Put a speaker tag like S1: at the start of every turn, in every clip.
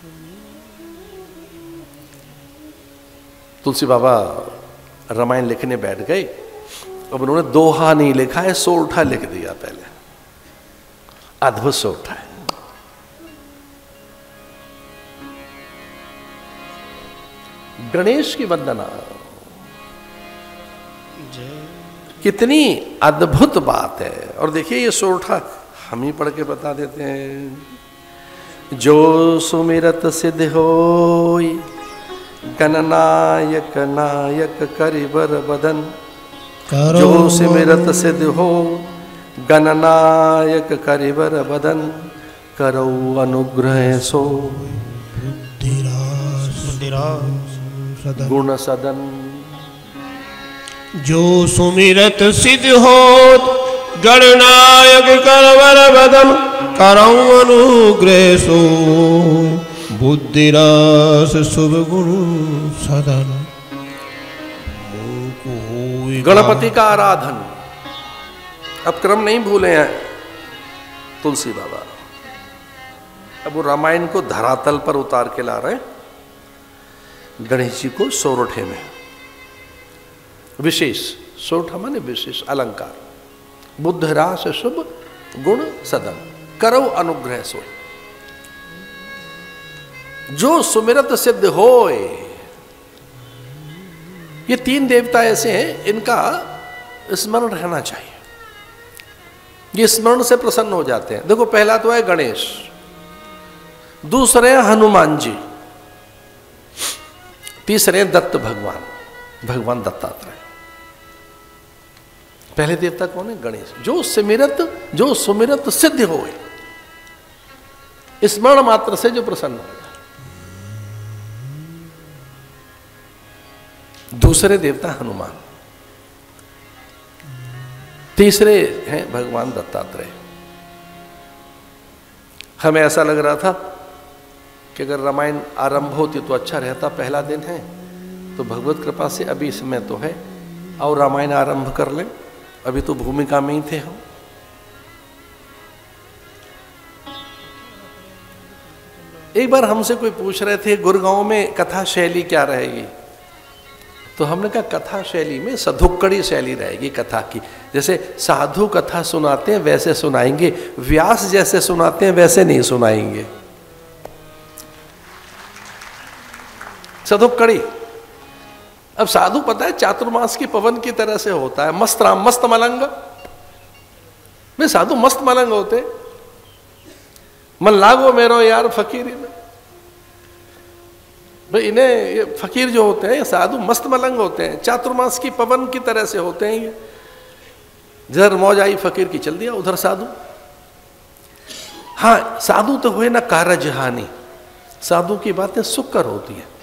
S1: तुलसी बाबा रामायण लिखने बैठ गए। अब उन्होंने दोहा नहीं लिखा है, सोरठा लिख दिया पहले। अद्भुत सोरठा है। गणेश की वंदना, कितनी अद्भुत बात है। और देखिए ये सोरठा हम ही पढ़ के बता देते हैं। जो सुमिरत सिद्ध होय, गणनायक नायक करिबर बदन। जो सुमिरत सिद्ध हो, गणनायक करिबर बदन। करो अनुग्रह सो गुण सदन।
S2: जो सुमिरत सिद्ध होत, गणनायक करवर बदन। करौ अनुग्रह सो बुद्धिरास शुभ गुण सदन।
S1: गणपति का आराधन, अब क्रम नहीं भूले हैं तुलसी बाबा। अब वो रामायण को धरातल पर उतार के ला रहे हैं। गणेश जी को सोरठे में विशेष, सोरठा माने विशेष अलंकार। बुद्ध रास शुभ गुण सदन, करो अनुग्रह सो। जो सुमिरत सिद्ध होए। ये तीन देवता ऐसे हैं, इनका स्मरण रहना चाहिए। ये स्मरण से प्रसन्न हो जाते हैं। देखो पहला तो है गणेश, दूसरे हैं हनुमान जी, तीसरे हैं दत्त भगवान, भगवान दत्तात्रेय। पहले देवता कौन है? गणेश। जो सुमिरत सिद्ध होए, स्मरण मात्र से जो प्रसन्न हो। दूसरे देवता हनुमान, तीसरे हैं भगवान दत्तात्रेय। हमें ऐसा लग रहा था कि अगर रामायण आरंभ होती तो अच्छा रहता, पहला दिन है तो भगवत कृपा से अभी समय तो है और रामायण आरंभ कर लें। अभी तो भूमिका में ही थे हम। एक बार हमसे कोई पूछ रहे थे गुड़गांव में कथा शैली क्या रहेगी, तो हमने कहा कथा शैली में सधुक्कड़ी शैली रहेगी कथा की। जैसे साधु कथा सुनाते हैं वैसे सुनाएंगे, व्यास जैसे सुनाते हैं वैसे नहीं सुनाएंगे। सधुक्कड़ी। अब साधु पता है चातुर्मास की पवन की तरह से होता है, मस्त राम मस्त मलंग। वे साधु मस्त मलंग होते, मन लागो मेरो यार फकीरी में। भाई इन्हें ये फकीर जो होते हैं साधु मस्त मलंग होते हैं, चातुर्मास की पवन की तरह से होते हैं। ये जिधर मौज आई फकीर की चल दिया उधर साधु। हाँ साधु तो हुए ना कारजहानी, साधु की बातें सुकर होती है।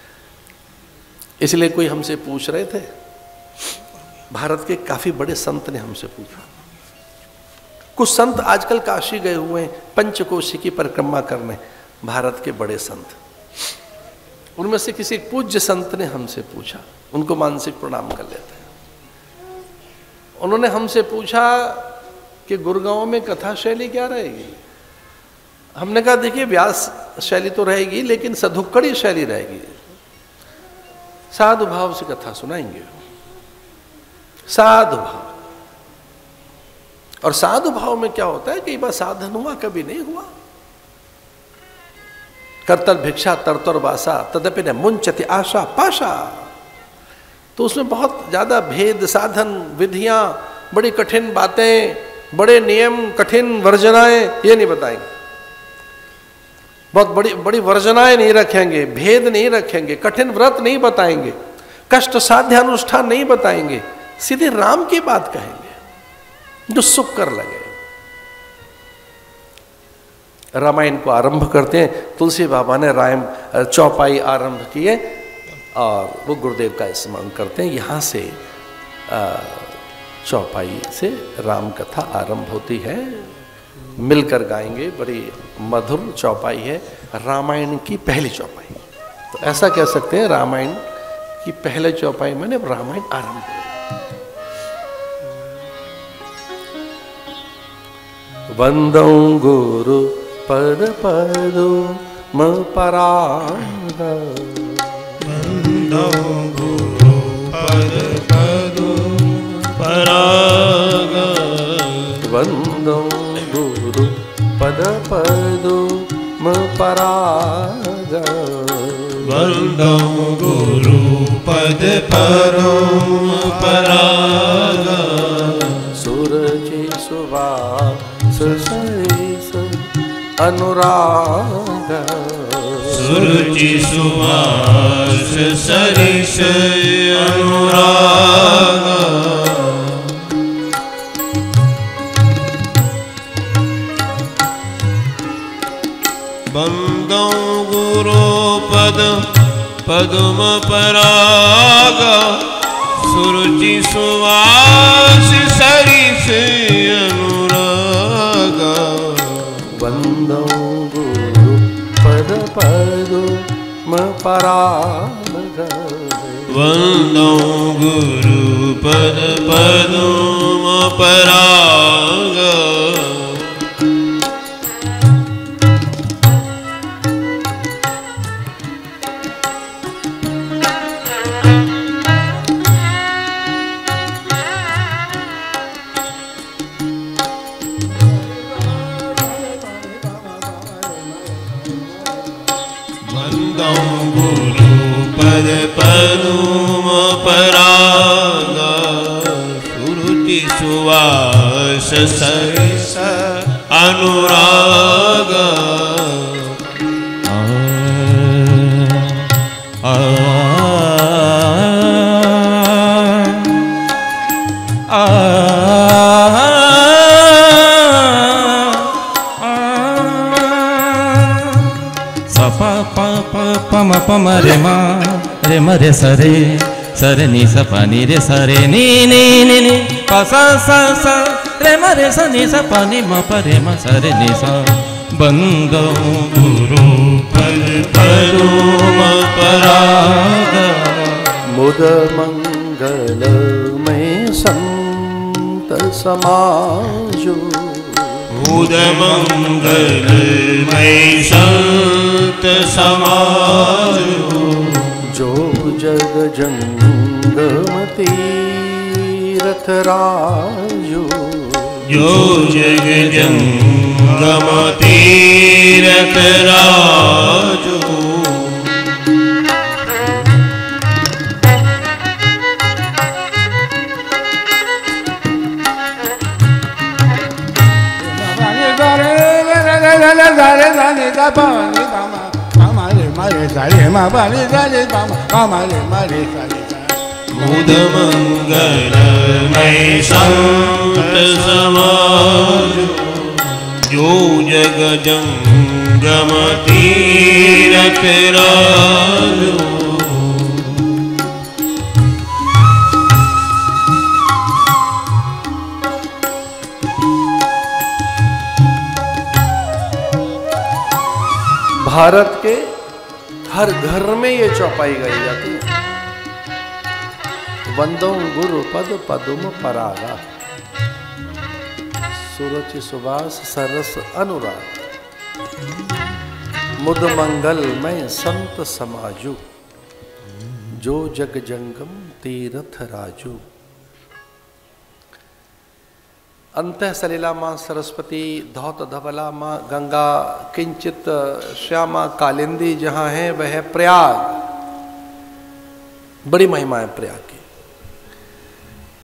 S1: इसलिए कोई हमसे पूछ रहे थे, भारत के काफी बड़े संत ने हमसे पूछा। कुछ संत आजकल काशी गए हुए हैं पंचकोशी की परिक्रमा करने, भारत के बड़े संत। उनमें से किसी पूज्य संत ने हमसे पूछा, उनको मानसिक प्रणाम कर लेते हैं। उन्होंने हमसे पूछा कि गुड़गांव में कथा शैली क्या रहेगी। हमने कहा देखिए व्यास शैली तो रहेगी लेकिन सधुक्कड़ी शैली रहेगी। साधु भाव से कथा सुनाएंगे, साधु भाव। और साधु भाव में क्या होता है, कई बार साधन हुआ कभी नहीं हुआ। करतल भिक्षा तरतर वासा तदपि न मुंचति आशा पाशा। तो उसमें बहुत ज्यादा भेद, साधन, विधियां, बड़ी कठिन बातें, बड़े नियम, कठिन वर्जनाएं ये नहीं बताएंगे। बहुत बड़ी बड़ी वर्जनाएं नहीं रखेंगे, भेद नहीं रखेंगे, कठिन व्रत नहीं बताएंगे, कष्ट साध्य अनुष्ठान नहीं बताएंगे, सीधे राम की बात कहेंगे जो सुख कर लगे। रामायण को आरंभ करते हैं, तुलसी बाबा ने राम चौपाई आरंभ किए और वो गुरुदेव का स्मरण करते हैं। यहाँ से चौपाई से राम कथा आरंभ होती है। मिलकर गाएंगे, बड़ी मधुर चौपाई है, रामायण की पहली चौपाई। तो ऐसा कह सकते हैं रामायण की पहले चौपाई मैंने रामायण आरंभ हुई। वंदौ गुरु पद पदो म पराग
S2: बंदो गुरु पद पदुम पराग
S1: वंदो गुरु पद पदुम पराग
S2: वंदो गुरु पद पदुम पराग
S1: सुरचि सुवास सरिस अनुराग
S2: सुरुचि सुवास सरिस अनुराग वंदो गुरु पद पदुम पराग सुरुचि सुवास सरिस अनुराग
S1: वंदो गुरु पद पदुम पराग
S2: वंदो गुरु पद पदुम पराग वंदो गुरु पद पदुम पराग सुरुचि सुवास सरिस अनुराग
S3: पम पम रे मा रे सरे सरे नी स प नी रे सरे नी नी नी नी प स स स रे म रे स नी स प नी म प रे म सरे नी स बंदो गुरु पद पदुम पराग
S1: मुद मंगल में संत समाजो
S2: मुद मंगल मय संत समाजो
S1: जो जग जंगम तीरथ राजो
S2: जो जग जंगम तीरथ राजो मुद मंगल मय संत समाजो जो जग जंगम तीरथ राजो
S1: भारत के हर घर में ये चौपाई गाई जाती है। वंदो गुरु पद पदुम परागा सुरुचि सुवास सरस अनुराग मुद मंगल में संत समाजू जो जग जंगम तीरथ राजू। अंतः सलिला माँ सरस्वती धौत धवला माँ गंगा किंचित श्यामा कालिंदी जहाँ है वह प्रयाग। बड़ी महिमा है प्रयाग की।